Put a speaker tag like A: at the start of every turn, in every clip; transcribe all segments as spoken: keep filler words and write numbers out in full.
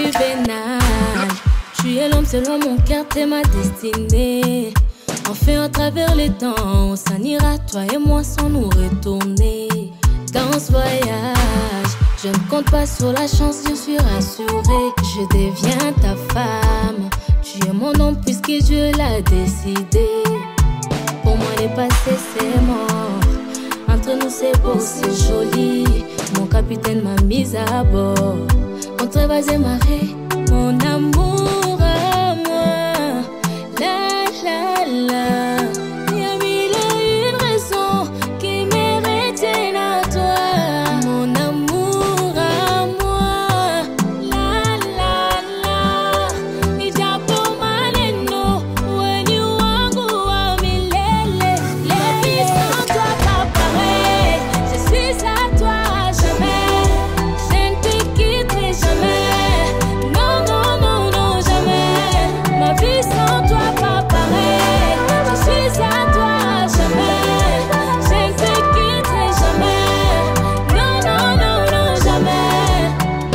A: juvénal. Tu es l'homme selon mon cœur, t'es ma destinée. Enfin, à travers les temps, on s'en ira, toi et moi, sans nous retourner. Dans ce voyage, je ne compte pas sur la chance, je suis rassuré. Je deviens ta femme. Tu es mon homme puisque Dieu l'a décidé. Pour moi, les passés, c'est mort. Entre nous, c'est beau, c'est joli. Mon capitaine m'a mise à bord. Contre, vas et marée, mon amour à moi. La la la. Il y a mille et une raisons qui me retiennent à toi. Mon amour à moi. La la la. Il y a pour maneno. When you wangu wa milele. La vie sans toi pas pareil. Je suis à toi jamais. Je ne te quitterai jamais. Non, non, non, non, jamais. Ma vie sans toi pas pareil. Je suis à toi jamais. Je ne te quitterai jamais. Non, non, non, non, jamais.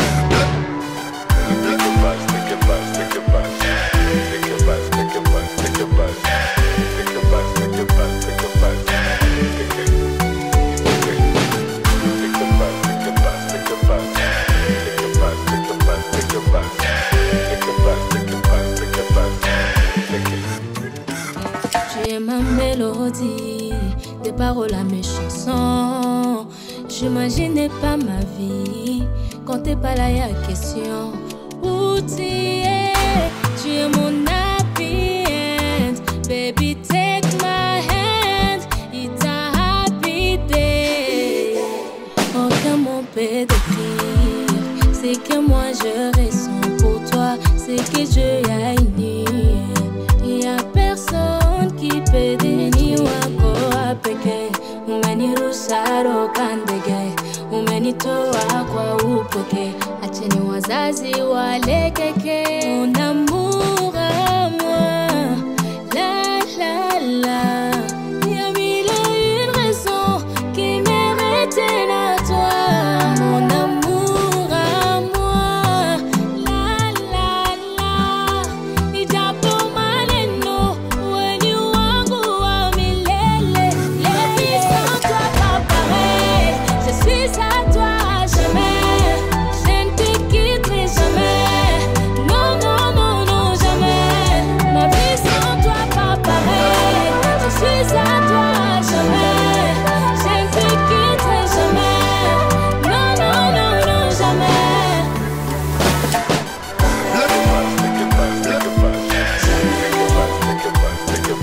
A: Tu es ma mélodie, des paroles à mes chansons. J'imaginais pas ma vie quand t'es pas là, y'a question. Où tu es, tu es mon happy end. Baby, take my hand, it's a happy day. Aucun mot peut décrire, c'est que moi je ressens pour toi, c'est que Dieu a uni. Y a personne qui peut dénier wako apeke. Umeni rusaro kandege, umeni toa kwa upoke. Acheni wazazi walekeke. Mon amour à moi, la la la. Y a mille et une raisons qui me retiennent à toi. Mon amour à moi, la la la. Il y a pour maneno. When you wangu wa milele. La vie sans toi pas pareil. Je suis à toi jamais. Je ne te quitterai jamais. Non, non, non, non, jamais. Ma vie sans toi pas pareil. Je suis à toi jamais. Je ne te quitterai jamais. Non, non, non, non, jamais.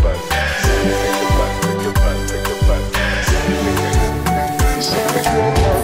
B: Take a